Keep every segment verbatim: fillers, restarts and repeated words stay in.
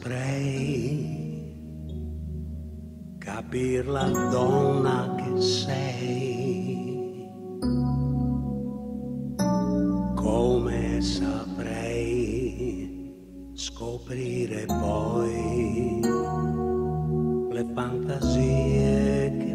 saprei capir la donna che sei, come saprei scoprire poi le fantasie che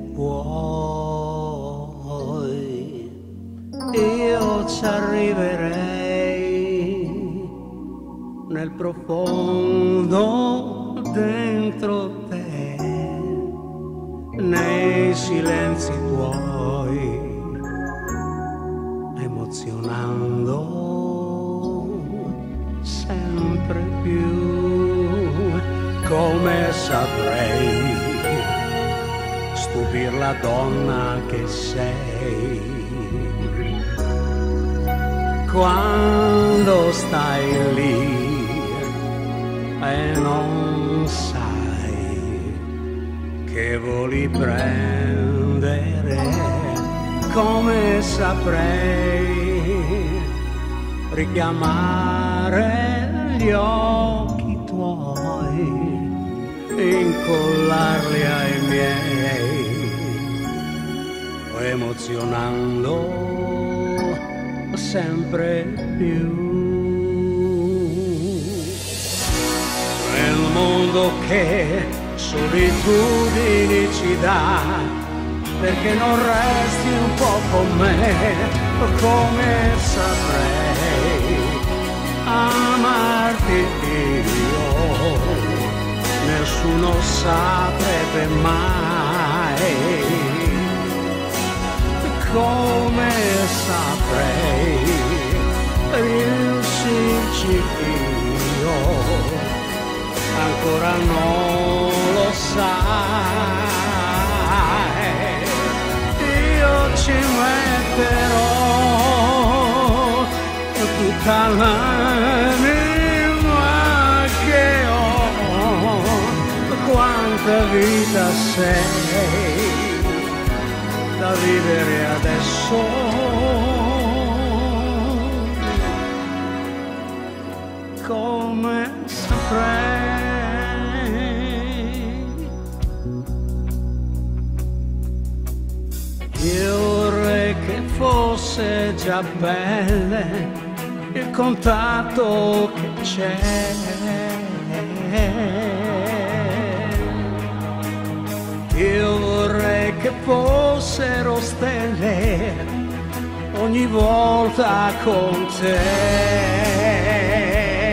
puoi. Io ci arriverei nel profondo dentro te, nei silenzi tuoi, emozionando sempre più. Come saprei stupir la donna che sei, quando stai lì e non sai che voli prendere. Come saprei richiamare gli occhi tuoi, incollarli ai miei, emozionando sempre più. Nel mondo che solitudini ci dà, perché non resti un po' con me. Come saprei amarti io, nessuno saprebbe mai. Come saprei riuscirci io, ancora non lo sai. Io ci metterò tutta l'anima che ho. Quanta vita sei da vivere adesso, come saprei. Io vorrei che fosse già belle il contatto che c'è, io vorrei che fossero stelle ogni volta con te.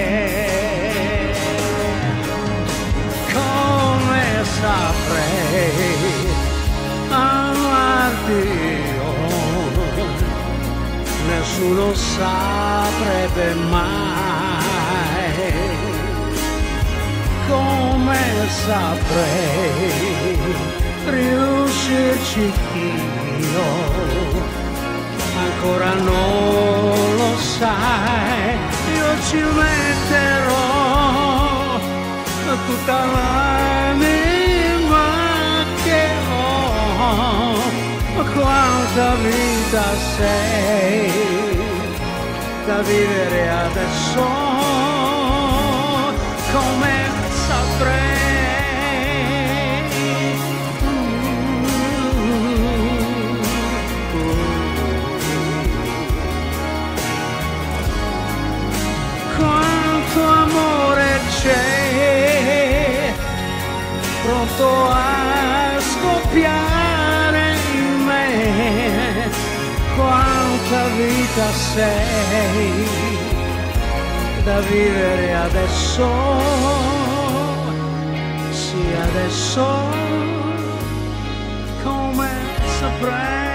Come saprei amarti io, nessuno saprebbe mai. Come saprei riuscirci io, ancora non lo sai. Io ci metterò tutta l'anima che ho. Quanta vita sei da vivere adesso, come saprei. Quanto amore c'è pronto a scoppiare in me, quanta vita sei da vivere adesso, sì adesso, come saprei.